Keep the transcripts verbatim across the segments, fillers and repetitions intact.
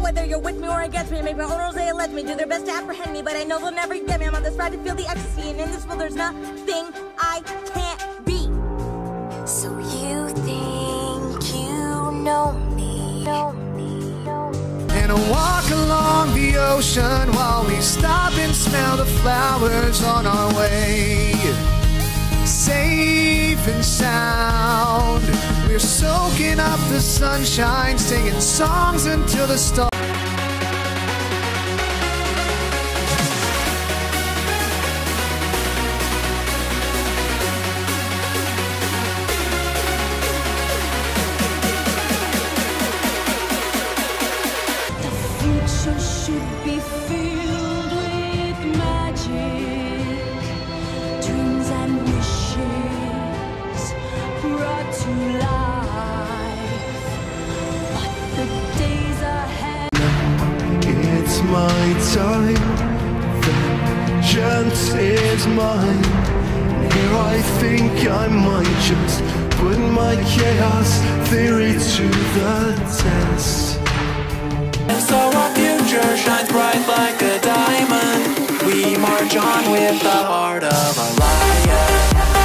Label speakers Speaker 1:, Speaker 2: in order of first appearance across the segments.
Speaker 1: whether you're with me or against me. Make my own rules, they let me do their best to apprehend me, but I know they'll never get me. I'm on this ride to feel the ecstasy, and in this world there's nothing I can't be.
Speaker 2: So you think you know me, know me, know me.
Speaker 3: And I walk along the ocean while we stop and smell the flowers on our way. Safe and sound, we're soaking up the sunshine, singing songs until the stars.
Speaker 2: The future should be filled with magic, dreams and wishes brought to life. But the days ahead,
Speaker 4: it's my time, vengeance is mine. Here I think I might just put my chaos theory to the test.
Speaker 5: And so our future shines bright like a diamond. We march on with the heart of a lion.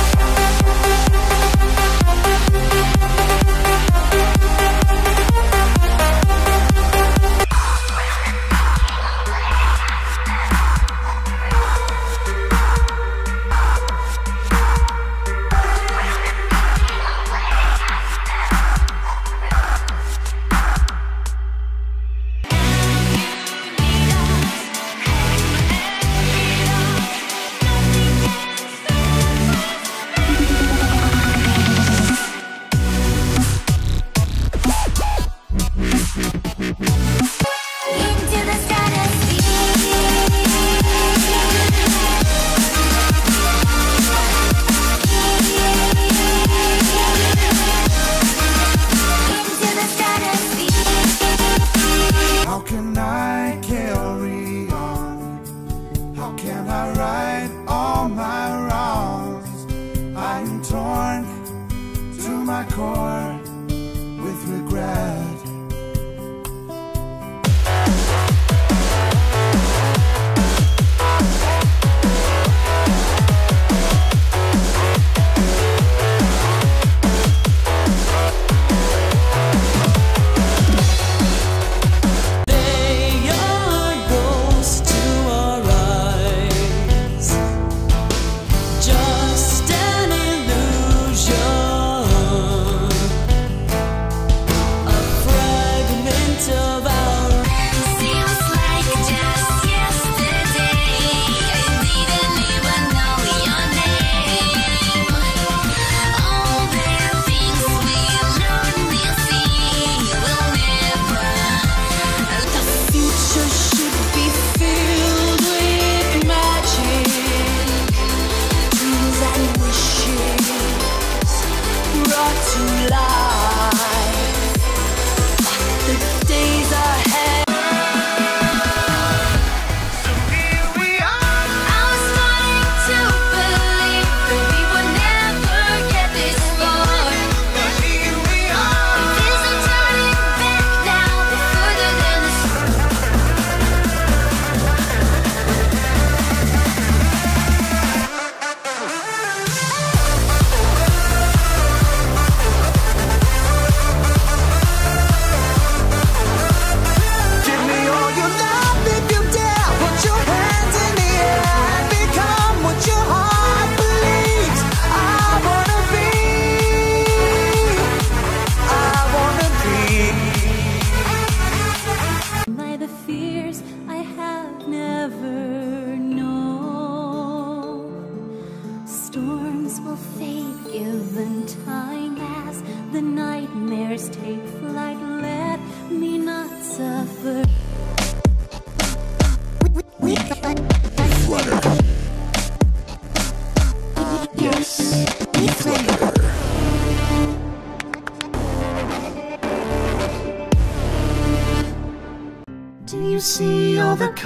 Speaker 3: Do you see all the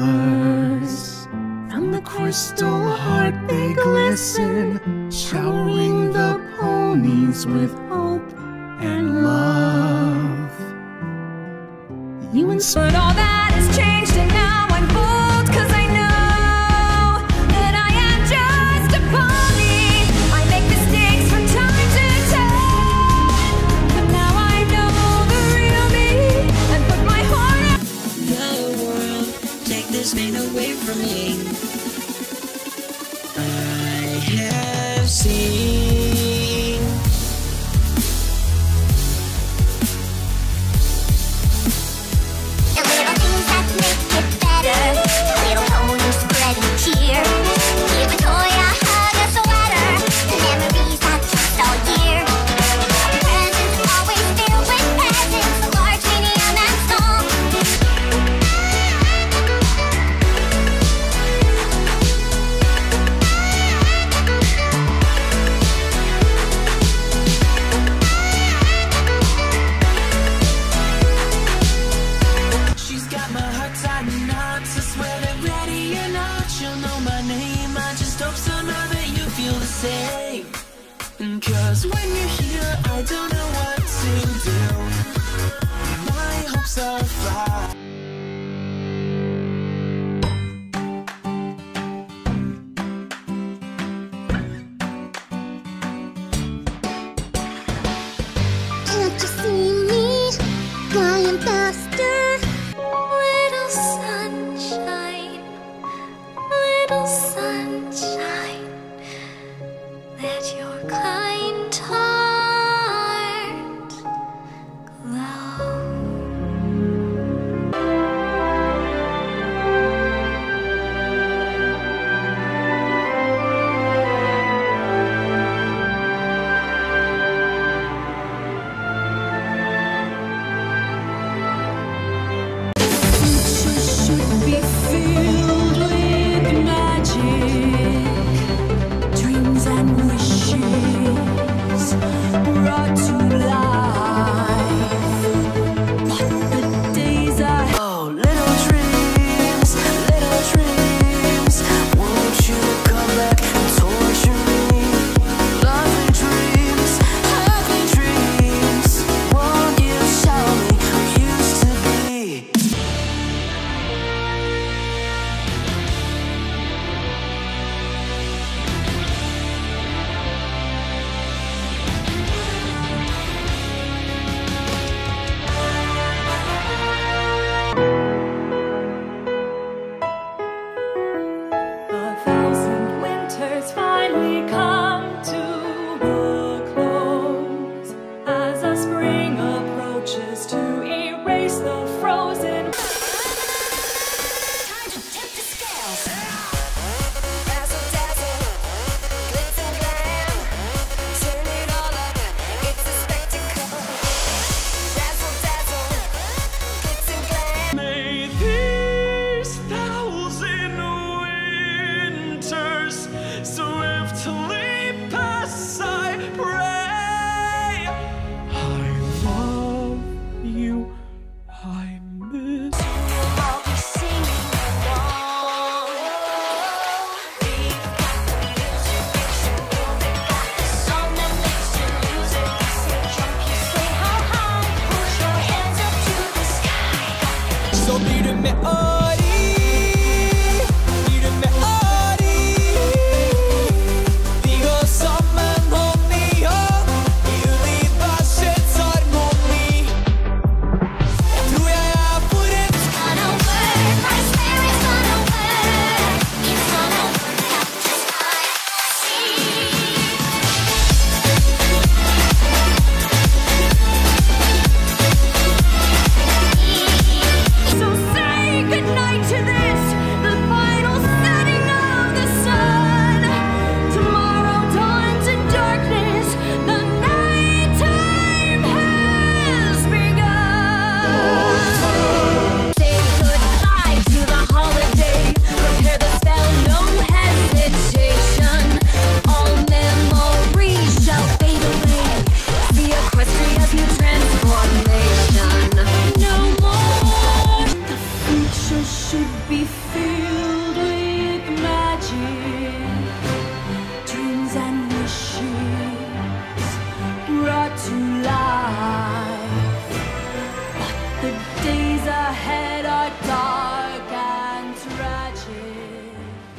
Speaker 3: colors? From the crystal heart they glisten, showering the ponies with hope and love.
Speaker 6: You and but all that has changed and now I'm bold, cause I know that I am just a pony. I make mistakes from time to time, but now I know the real me and put my heart out.
Speaker 7: The world, take this pain away from me. I have seen same. Cause when you're here, I don't know what to do. My hopes are fly.
Speaker 2: Can't you see me flying faster? Little sunshine, little sunshine. Let your kind heart glow.
Speaker 6: Future should be filled with magic, dreams and wishes brought to life. But the days are
Speaker 7: Oh, little dreams, little dreams, won't you come back and torture me? Lovely dreams, happy dreams, won't you show me who used to be?
Speaker 6: a thousand winters finally come to a close as a spring approaches to erase the frozen.
Speaker 2: Time to tip the scales. Razzle dazzle, glitz and glam. Turn it all up, it's a spectacle. Razzle dazzle, glitz and glam.
Speaker 5: May these thousand winters swiftly pass, I pray. I love you, I miss.
Speaker 2: I'll be singing along. We've got the music, makes you move it. Got the song that makes you lose it. You say jump, you say how high. Push your hands up to the sky.
Speaker 5: So blir med Ari, blir med Ari. Vi går sammen hånd i hånd i universets harmoni. Jeg tror jeg er for en
Speaker 2: Gonna work, I swear it's gonna work. It's gonna work out just like
Speaker 6: So say goodnight. days ahead are dark and tragic.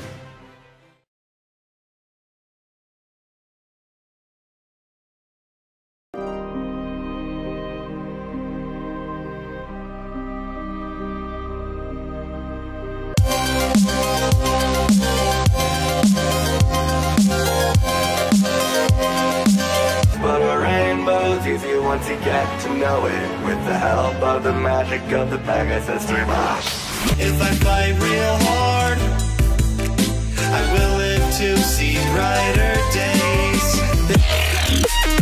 Speaker 4: But a rainbow's easy once you get to know it, with the help of the magic of the Pegasus Trot.
Speaker 8: If I fight real hard, I will live to see brighter days.